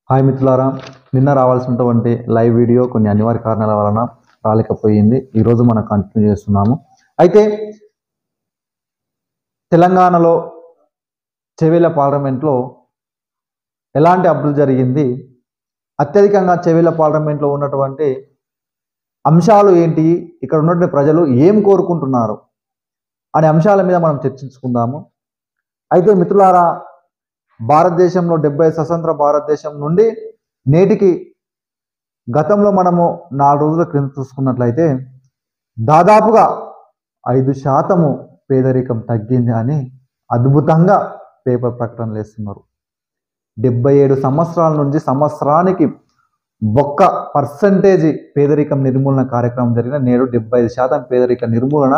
Hi మిత్రులారా, నిన్న రావాల్సినటువంటి లైవ్ వీడియో కొన్ని అనివార్య కారణాల వలన రాలేకపోయింది. ఈరోజు మనం కంటిన్యూ చేస్తున్నాము. అయితే తెలంగాణలో చెవెళ్ళ పార్లమెంట్లో ఎలాంటి అభివృద్ధి జరిగింది, అత్యధికంగా చెవెళ్ళ పార్లమెంట్లో ఉన్నటువంటి అంశాలు ఏంటి, ఇక్కడ ఉన్నటువంటి ప్రజలు ఏం కోరుకుంటున్నారు అనే అంశాల మీద మనం చర్చించుకుందాము. అయితే మిత్రులారా, భారతదేశంలో 70 స్వతంత్ర భారతదేశం నుండి నేటికి గతంలో మనము 4 రోజుల క్రితం చూసుకున్నట్లయితే దాదాపుగా 5% పేదరికం తగ్గింది అని అద్భుతంగా పేపర్ ప్రకటనలు వేస్తున్నారు. 77 సంవత్సరాల నుంచి సంవత్సరానికి 1% పేదరికం నిర్మూలన కార్యక్రమం జరిగిన నేడు 75% పేదరిక నిర్మూలన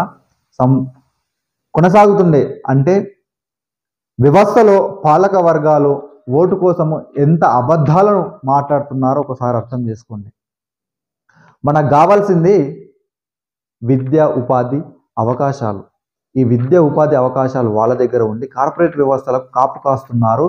కొనసాగుతుండే. అంటే వ్యవస్థలో పాలక వర్గాలు ఓటు కోసము ఎంత అబద్ధాలను మాట్లాడుతున్నారో ఒకసారి అర్థం చేసుకోండి. మనకు కావాల్సింది విద్య, ఉపాధి అవకాశాలు. ఈ విద్య, ఉపాధి అవకాశాలు వాళ్ళ దగ్గర ఉండి కార్పొరేట్ వ్యవస్థలకు కాపు కాస్తున్నారు.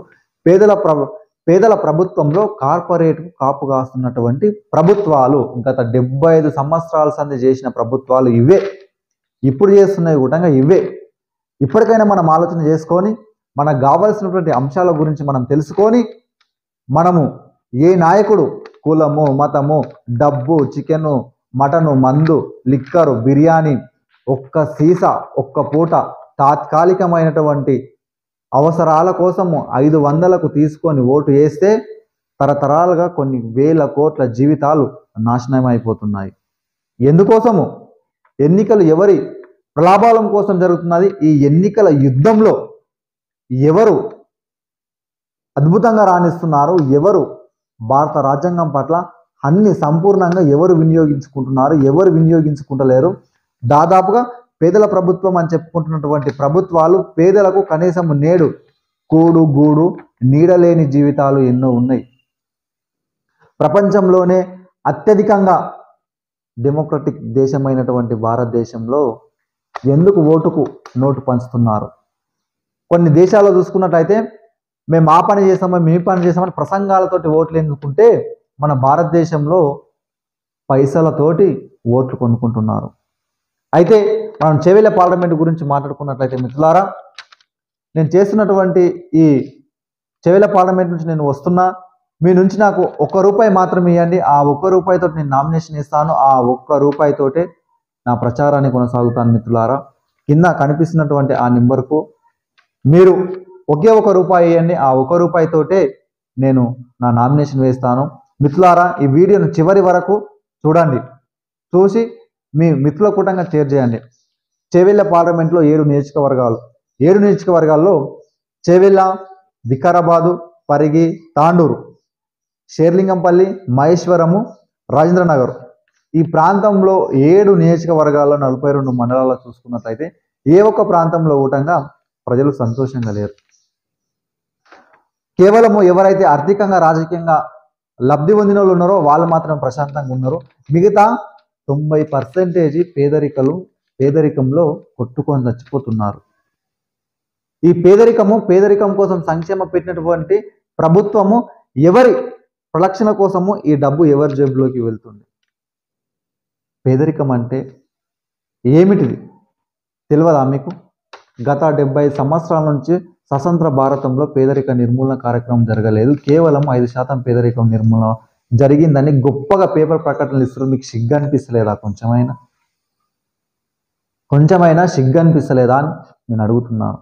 పేదల ప్రభుత్వంలో కార్పొరేట్ కాపు కాస్తున్నటువంటి ప్రభుత్వాలు గత 75 సంవత్సరాల సంది చేసిన ప్రభుత్వాలు ఇవే, ఇప్పుడు చేస్తున్నవి కూడా ఇవే. ఇప్పటికైనా మనం ఆలోచన చేసుకొని మనకు కావాల్సినటువంటి అంశాల గురించి మనం తెలుసుకొని మనము ఏ నాయకుడు కులము, మతము, డబ్బు, చికెను, మటను, మందు, లిక్కరు, బిర్యానీ, ఒక్క సీసా, ఒక్క పూట తాత్కాలికమైనటువంటి అవసరాల కోసము 500కు తీసుకొని ఓటు వేస్తే తరతరాలుగా కొన్ని వేల కోట్ల జీవితాలు నాశనం అయిపోతున్నాయి. ఎందుకోసము? ఎన్నికలు ఎవరి ప్రలాభాలం కోసం జరుగుతున్నది. ఈ ఎన్నికల యుద్ధంలో ఎవరు అద్భుతంగా రాణిస్తున్నారు, ఎవరు భారత రాజ్యాంగం పట్ల అన్ని సంపూర్ణంగా ఎవరు వినియోగించుకుంటున్నారు, ఎవరు వినియోగించుకుంటలేరు. దాదాపుగా పేదల ప్రభుత్వం అని చెప్పుకుంటున్నటువంటి ప్రభుత్వాలు పేదలకు కనీసం నేడు కూడు గూడు నీడలేని జీవితాలు ఎన్నో ఉన్నాయి. ప్రపంచంలోనే అత్యధికంగా డెమోక్రటిక్ దేశమైనటువంటి భారతదేశంలో ఎందుకు ఓటుకు నోటు పంచుతున్నారు? కొన్ని దేశాల్లో చూసుకున్నట్లయితే మేము ఆ పని చేస్తామని, మేము పని చేస్తామని ప్రసంగాలతోటి ఓట్లు ఎన్నుకుంటే మన భారతదేశంలో పైసలతోటి ఓట్లు కొనుక్కుంటున్నారు. అయితే మనం చెవెళ్ళ పార్లమెంట్ గురించి మాట్లాడుకున్నట్లయితే మిత్రులారా, నేను చేస్తున్నటువంటి ఈ చెవెళ్ళ పార్లమెంట్ నుంచి నేను వస్తున్నా, మీ నుంచి నాకు ₹1 మాత్రం ఇవ్వండి, ఆ ₹1 నేను నామినేషన్ ఇస్తాను, ఆ ₹1 నా ప్రచారాన్ని కొనసాగుతాను. మిత్రులారా, కింద కనిపిస్తున్నటువంటి ఆ నెంబర్కు మీరు ఒకే ₹1 ఇవ్వండి, ఆ ₹1 నేను నా నామినేషన్ వేస్తాను. మిత్రులారా, ఈ వీడియోను చివరి వరకు చూడండి, చూసి మీ మిత్రుల కూటంగా షేర్ చేయండి. చెవెళ్ళ పార్లమెంట్లో 7 నియోజకవర్గాలు. 7 నియోజకవర్గాల్లో చెవెళ్ళ, వికారాబాదు, పరిగి, తాండూరు, షేర్లింగంపల్లి, మహేశ్వరము, రాజేంద్రనగర్, ఈ ప్రాంతంలో 7 నియోజకవర్గాల్లో 42 మండలాల్లో చూసుకున్నట్లయితే ఏ ఒక్క ప్రాంతంలో కూటంగా ప్రజలు సంతోషంగా లేరు. కేవలము ఎవరైతే ఆర్థికంగా రాజకీయంగా లబ్ధి పొందిన వాళ్ళు ఉన్నారో వాళ్ళు మాత్రం ప్రశాంతంగా ఉన్నారు. మిగతా 90% పేదరికంలో కొట్టుకొని చచ్చిపోతున్నారు. ఈ పేదరికం కోసం సంక్షేమ పెట్టినటువంటి ప్రభుత్వము ఎవరి ప్రలక్షణ కోసము ఈ డబ్బు ఎవరి జేబులోకి వెళ్తుంది? పేదరికం అంటే ఏమిటిది తెలియదా మీకు? గత 70 సంవత్సరాల నుంచి స్వతంత్ర భారతంలో పేదరిక నిర్మూలన కార్యక్రమం జరగలేదు. కేవలం 5% పేదరికం నిర్మూలన జరిగిందని గొప్పగా పేపర్ ప్రకటనలు ఇస్తారు. మీకు సిగ్గు అనిపిస్తలేదా? కొంచెమైనా సిగ్గు అనిపిస్తలేదా అని నేను అడుగుతున్నాను.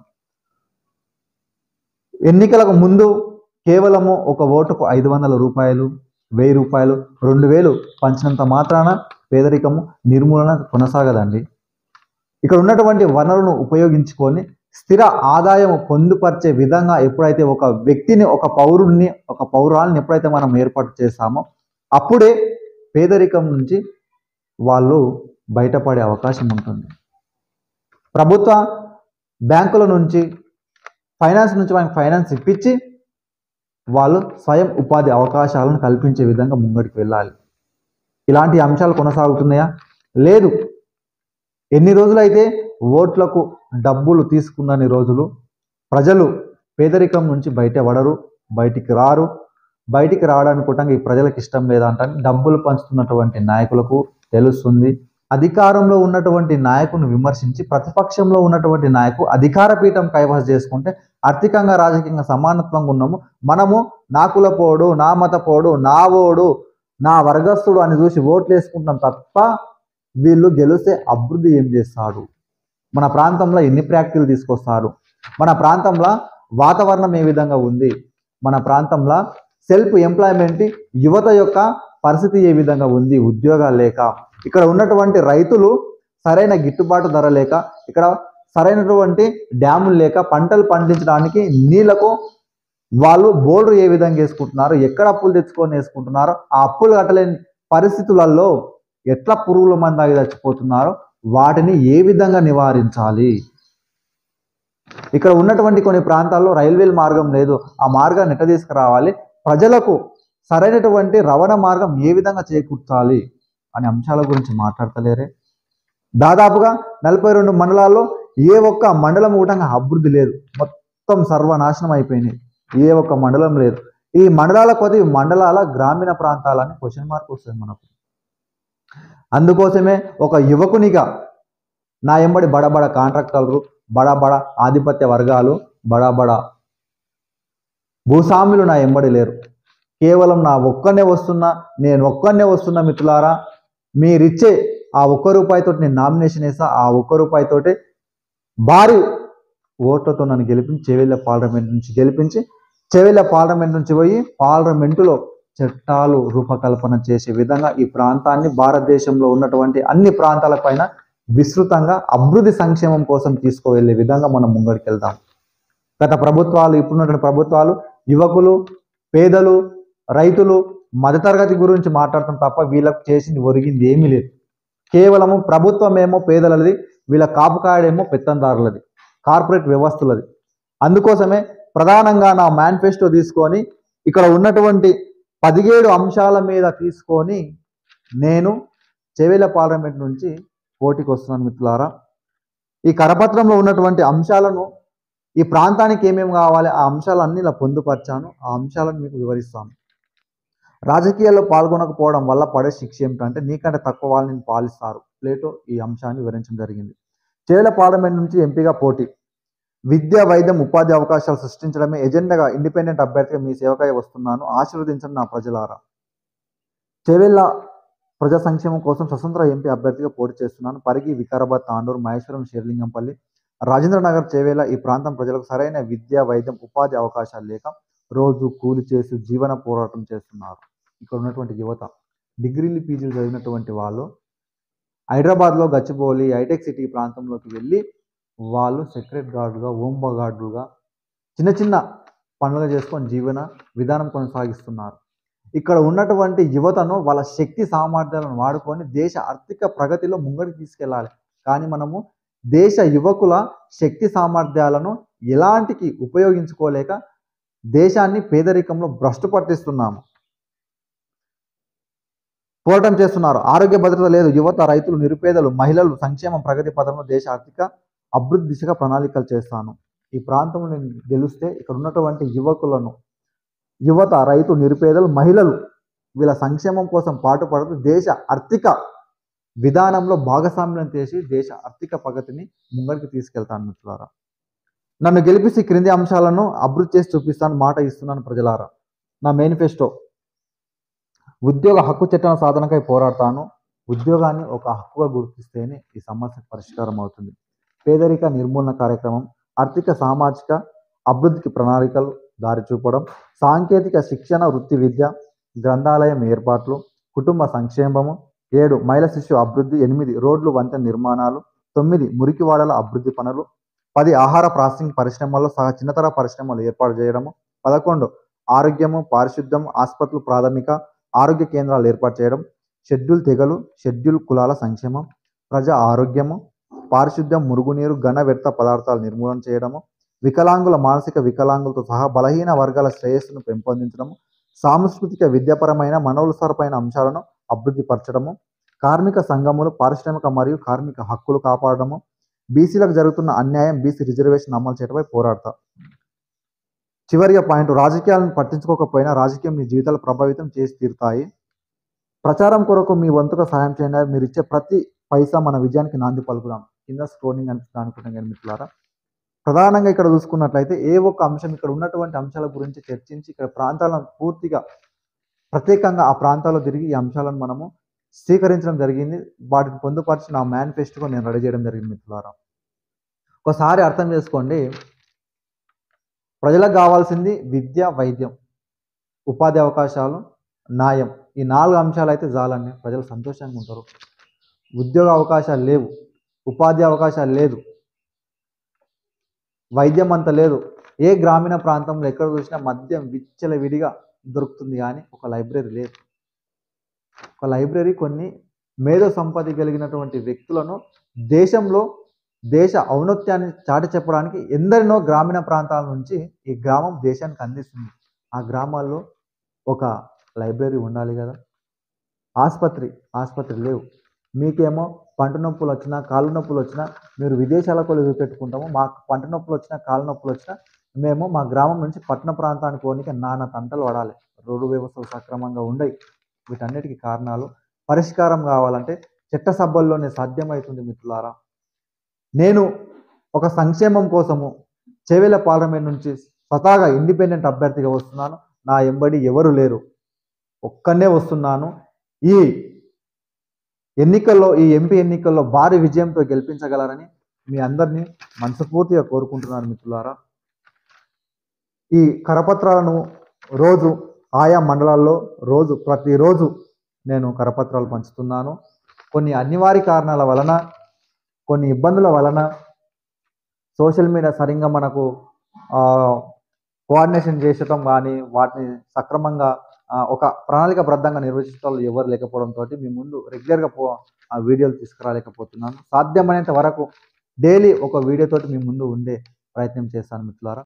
ఎన్నికలకు ముందు కేవలము ఒక ఓటుకు ₹500, ₹1000, ₹2000 పంచినంత మాత్రాన పేదరికము నిర్మూలన కొనసాగదండి. ఇక్కడ ఉన్నటువంటి వనరులను ఉపయోగించుకొని స్థిర ఆదాయం పొందుపరిచే విధంగా ఎప్పుడైతే ఒక వ్యక్తిని, ఒక పౌరాలని ఎప్పుడైతే మనం ఏర్పాటు చేస్తామో అప్పుడే పేదరికం నుంచి వాళ్ళు బయటపడే అవకాశం ఉంటుంది. ప్రభుత్వ బ్యాంకుల నుంచి వాళ్ళకి ఫైనాన్స్ ఇప్పించి వాళ్ళు స్వయం ఉపాధి అవకాశాలను కల్పించే విధంగా ముంగడికి వెళ్ళాలి. ఇలాంటి అంశాలు కొనసాగుతున్నాయా? లేదు. ఎన్ని రోజులైతే ఓట్లకు డబ్బులు తీసుకున్నన్ని రోజులు ప్రజలు పేదరికం నుంచి బయటికి రారు. బయటికి రావడానికి కూడా ఈ ప్రజలకు ఇష్టం లేదంట. డబ్బులు పంచుతున్నటువంటి నాయకులకు తెలుస్తుంది. అధికారంలో ఉన్నటువంటి నాయకుని విమర్శించి ప్రతిపక్షంలో ఉన్నటువంటి నాయకు అధికార పీఠం కైవసం చేసుకుంటే ఆర్థికంగా రాజకీయంగా సమానత్వంగా ఉన్నాము, మనము నా కులపోడు, నా మతపోడు, నా ఓడు, నా వర్గస్థుడు అని చూసి ఓట్లు వేసుకుంటాం తప్ప వీళ్ళు గెలిస్తే అభివృద్ధి ఏం చేస్తాడు, మన ప్రాంతంలో ఎన్ని ప్రాక్టీలు తీసుకొస్తారు, మన ప్రాంతంలో వాతావరణం ఏ విధంగా ఉంది, మన ప్రాంతంలో సెల్ఫ్ ఎంప్లాయ్మెంట్ యువత యొక్క పరిస్థితి ఏ విధంగా ఉంది, ఉద్యోగాలు లేక, ఇక్కడ ఉన్నటువంటి రైతులు సరైన గిట్టుబాటు ధర లేక, ఇక్కడ సరైనటువంటి డ్యాములు లేక, పంటలు పండించడానికి నీళ్లకు వాళ్ళు బోర్డు ఏ విధంగా వేసుకుంటున్నారు, ఎక్కడ అప్పులు తెచ్చుకొని వేసుకుంటున్నారు, ఆ అప్పులు కట్టలేని పరిస్థితులలో ఎట్లా పురుగుల మందాగి చచ్చిపోతున్నారో వాటిని ఏ విధంగా నివారించాలి. ఇక్కడ ఉన్నటువంటి కొన్ని ప్రాంతాల్లో రైల్వే మార్గం లేదు, ఆ మార్గాన్ని ఎట్లా తీసుకురావాలి, ప్రజలకు సరైనటువంటి రవాణా మార్గం ఏ విధంగా చేకూర్చాలి అనే అంశాల గురించి మాట్లాడతలేరే. దాదాపుగా 42 మండలాల్లో ఏ ఒక్క మండలం కూడా అభివృద్ధి లేదు, మొత్తం సర్వనాశనం అయిపోయినాయి, ఏ ఒక్క మండలం లేదు. ఈ మండలాల కొద్ది మండలాల గ్రామీణ ప్రాంతాలని క్వశ్చన్ మార్క్ వస్తుంది మనకు. అందుకోసమే ఒక యువకునిగా నా ఎంబడి బడబడ కాంట్రాక్టర్లు, బడబడ ఆధిపత్య వర్గాలు, బడబడ భూస్వాములు నా ఎంబడి లేరు. కేవలం నా ఒక్కనే వస్తున్నా, నేను ఒక్కనే వస్తున్నా మిత్రులారా. మీరిచ్చే ఆ ₹1 నేను నామినేషన్ వేస్తా, ఆ ₹1 భారీ ఓట్లతో నన్ను గెలిపించి చేవెళ్ళ పార్లమెంట్ నుంచి గెలిపించి చేవెళ్ళ పార్లమెంట్ నుంచి పోయి పార్లమెంటులో చట్టాలు రూపకల్పన చేసే విధంగా ఈ ప్రాంతాన్ని భారతదేశంలో ఉన్నటువంటి అన్ని ప్రాంతాలపైన విస్తృతంగా అభివృద్ధి సంక్షేమం కోసం తీసుకువెళ్ళే విధంగా మనం ముంగడికి వెళ్దాం. గత ప్రభుత్వాలు, ఇప్పుడున్నటువంటి ప్రభుత్వాలు యువకులు, పేదలు, రైతులు, మధ్యతరగతి గురించి మాట్లాడటం తప్ప వీళ్ళకు చేసింది ఒరిగింది ఏమీ లేదు. కేవలము ప్రభుత్వం ఏమో పేదలది, వీళ్ళ కాపుకాయడేమో పెత్తందారులది, కార్పొరేట్ వ్యవస్థలది. అందుకోసమే ప్రధానంగా నా మేనిఫెస్టో తీసుకొని ఇక్కడ ఉన్నటువంటి 17 అంశాల మీద తీసుకొని నేను చేవెళ్ళ పార్లమెంట్ నుంచి పోటీకి వస్తున్నాను మిత్రులారా. ఈ కరపత్రంలో ఉన్నటువంటి అంశాలను, ఈ ప్రాంతానికి ఏమేమి కావాలి ఆ అంశాలన్నీ ఇలా పొందుపరిచాను, ఆ అంశాలను మీకు వివరిస్తాను. రాజకీయాల్లో పాల్గొనకపోవడం వల్ల పడే శిక్ష ఏమిటంటే నీకంటే తక్కువ వాళ్ళని పాలిస్తారు. ప్లేటో ఈ అంశాన్ని వివరించడం జరిగింది. చేవెళ్ళ పార్లమెంట్ నుంచి ఎంపీగా పోటీ, విద్య, వైద్యం, ఉపాధి అవకాశాలు సృష్టించడమే ఎజెండాగా ఇండిపెండెంట్ అభ్యర్థిగా మీ సేవకై వస్తున్నాను, ఆశీర్వదించండి నా ప్రజలారా. చేవెళ్ళ ప్రజా సంక్షేమం కోసం స్వతంత్ర ఎంపీ అభ్యర్థిగా పోటీ చేస్తున్నాను. పరిగి, వికారాబాద్, తాండూరు, మహేశ్వరం, షేర్లింగంపల్లి, రాజేంద్రనగర్, చేవెళ్ళ ఈ ప్రాంతం ప్రజలకు సరైన విద్య, వైద్యం, ఉపాధి అవకాశాలు లేక రోజు కూలి చేసి జీవన పోరాటం చేస్తున్నారు. ఇక్కడ ఉన్నటువంటి యువత డిగ్రీలు, పీజీలు చదివినటువంటి వాళ్ళు హైదరాబాద్లో గచ్చిబౌలి, హైటెక్ సిటీ ప్రాంతంలోకి వెళ్ళి వాళ్ళు సెక్రటరీ గార్డుగా, హోమ్ గార్డుగా చిన్న చిన్న పనులు చేసుకొని జీవన విధానం కొనసాగిస్తున్నారు. ఇక్కడ ఉన్నటువంటి యువతను వాళ్ళ శక్తి సామర్థ్యాలను వాడుకొని దేశ ఆర్థిక ప్రగతిలో ముంగడికి తీసుకెళ్ళాలి. కానీ మనము దేశ యువకుల శక్తి సామర్థ్యాలను ఎలాంటికి ఉపయోగించుకోలేక దేశాన్ని పేదరికంలో భ్రష్టు పట్టిస్తున్నాము, పోరాటం చేస్తున్నారు. ఆరోగ్య భద్రత లేదు, యువత, రైతులు, నిరుపేదలు, మహిళలు సంక్షేమ ప్రగతి పథంలో దేశ ఆర్థిక అభివృద్ధి దిశగా ప్రణాళికలు చేస్తాను. ఈ ప్రాంతంలో నేను గెలిస్తే ఇక్కడ ఉన్నటువంటి యువకులను, యువత, రైతు, నిరుపేదలు, మహిళలు వీళ్ళ సంక్షేమం కోసం పాటుపడుతూ దేశ ఆర్థిక విధానంలో భాగస్వామ్యం చేసి దేశ ఆర్థిక ప్రగతిని ముంగడికి తీసుకెళ్తాను మిత్రులారా. నన్ను గెలిపిస్తే క్రింది అంశాలను అభివృద్ధి చేసి చూపిస్తాను, మాట ఇస్తున్నాను ప్రజలారా. నా మేనిఫెస్టో, ఉద్యోగ హక్కు చట్టం సాధనకై పోరాడతాను. ఉద్యోగాన్ని ఒక హక్కుగా గుర్తిస్తేనే ఈ సమస్య పరిష్కారం అవుతుంది. పేదరిక నిర్మూలన కార్యక్రమం, ఆర్థిక సామాజిక అభివృద్ధికి ప్రణాళికలు దారి చూపడం, సాంకేతిక శిక్షణ, వృత్తి విద్య, గ్రంథాలయం ఏర్పాట్లు, కుటుంబ సంక్షేమము, 7 మహిళా శిశు అభివృద్ధి, 8 రోడ్లు వంతెన నిర్మాణాలు, 9 మురికివాడల అభివృద్ధి పనులు, 10 ఆహార ప్రాసెసింగ్ పరిశ్రమల్లో సహా చిన్నతర పరిశ్రమలు ఏర్పాటు చేయడము, 11 ఆరోగ్యము, పారిశుద్ధ్యం, ఆసుపత్రులు, ప్రాథమిక ఆరోగ్య కేంద్రాలు ఏర్పాటు చేయడం, షెడ్యూల్ తెగలు, షెడ్యూల్ కులాల సంక్షేమం, ప్రజా ఆరోగ్యము, పారిశుద్ధ్యం, మురుగునీరు, ఘన వ్యర్థ పదార్థాల నిర్మూలన చేయడము, వికలాంగుల, మానసిక వికలాంగులతో సహా బలహీన వర్గాల శ్రేయస్సును పెంపొందించడము, సాంస్కృతిక విద్యాపరమైన మనోల్సరపైన అంశాలను అభివృద్ధి పరచడము, కార్మిక సంఘములు, పారిశ్రామిక మరియు కార్మిక హక్కులు కాపాడడము, బీసీలకు జరుగుతున్న అన్యాయం, బీసీ రిజర్వేషన్ అమలు చేయడంపై పోరాడతా. చివరిగా పాయింట్, రాజకీయాలను పట్టించుకోకపోయినా రాజకీయం మీ జీవితాలు ప్రభావితం చేసి తీరుతాయి. ప్రచారం కొరకు మీ వంతుగా సహాయం చేయండి. మీరు ఇచ్చే ప్రతి పైసా మన విజయానికి నాంది పలుకుదాం. కింద స్క్రోలింగ్ అనిపిస్తుంది అనుకుంటాం కానీ మిత్రులారా, ప్రధానంగా ఇక్కడ చూసుకున్నట్లయితే ఏ ఒక్క అంశం ఇక్కడ ఉన్నటువంటి అంశాల గురించి చర్చించి ఇక్కడ ప్రాంతాలను పూర్తిగా ప్రత్యేకంగా ఆ ప్రాంతాల్లో తిరిగి ఈ అంశాలను మనము స్వీకరించడం జరిగింది. వాటిని పొందుపరిచి నా మేనిఫెస్టోగా నేను రెడీ చేయడం జరిగింది మిత్రులారా. ఒకసారి అర్థం చేసుకోండి, ప్రజలకు కావాల్సింది విద్య, వైద్యం, ఉపాధి అవకాశాలు, న్యాయం. ఈ 4 అంశాలు అయితే చాలండి, ప్రజలు సంతోషంగా ఉంటారు. ఉద్యోగ అవకాశాలు లేవు, ఉపాధి అవకాశాలు లేదు, వైద్యం అంత లేదు. ఏ గ్రామీణ ప్రాంతంలో ఎక్కడ చూసినా మద్యం విచ్చలవిడిగా దొరుకుతుంది కానీ ఒక లైబ్రరీ లేదు. ఒక లైబ్రరీ కొన్ని మేధో సంపత్తి కలిగినటువంటి వ్యక్తులను దేశంలో దేశ ఔన్నత్యాన్ని చాటి చెప్పడానికి ఎందరినో గ్రామీణ ప్రాంతాల నుంచి ఈ గ్రామం దేశానికి అందిస్తుంది. ఆ గ్రామాల్లో ఒక లైబ్రరీ ఉండాలి కదా. ఆసుపత్రి లేవు. మీకేమో పంట నొప్పులు వచ్చినా, కాళ్ళు నొప్పులు వచ్చినా మీరు విదేశాలకు చూపెట్టుకుంటాము. మాకు పంట నొప్పులు వచ్చినా, కాళ్ళు నొప్పులు వచ్చినా మేము మా గ్రామం నుంచి పట్టణ ప్రాంతానికి పోనీకి నానా తంటలు పడాలి. రోడ్డు వ్యవస్థలు సక్రమంగా ఉండయి. వీటన్నిటికీ కారణాలు పరిష్కారం కావాలంటే చట్టసభల్లోనే సాధ్యమవుతుంది మిత్రులారా. నేను ఒక సంక్షేమం కోసము చేవెళ్ళ పార్లమెంట్ నుంచి స్వతహాగా ఇండిపెండెంట్ అభ్యర్థిగా వస్తున్నాను. నా ఎంబడి ఎవరు లేరు, ఒక్కనే వస్తున్నాను. ఈ ఎన్నికల్లో, ఈ ఎంపీ ఎన్నికల్లో భారీ విజయంతో గెలిపించగలరని మీ అందరినీ మనస్ఫూర్తిగా కోరుకుంటున్నాను మిత్రులారా. ఈ కరపత్రాలను రోజు ఆయా మండలాల్లో ప్రతిరోజు నేను కరపత్రాలు పంచుతున్నాను. కొన్ని అనివార్య కారణాల వలన, కొన్ని ఇబ్బందుల వలన సోషల్ మీడియా సరిగ్గా మనకు కోఆర్డినేషన్ చేసటం కానీ వాటిని సక్రమంగా ఒక ప్రణాళికబద్ధంగా నిర్వహించడం ఎవరు లేకపోవడంతో మీ ముందు రెగ్యులర్గా వీడియోలు తీసుకురాలేకపోతున్నాను. సాధ్యమైనంత వరకు డైలీ ఒక వీడియోతోటి మీ ముందు ఉండే ప్రయత్నం చేస్తాను మిత్రులారా.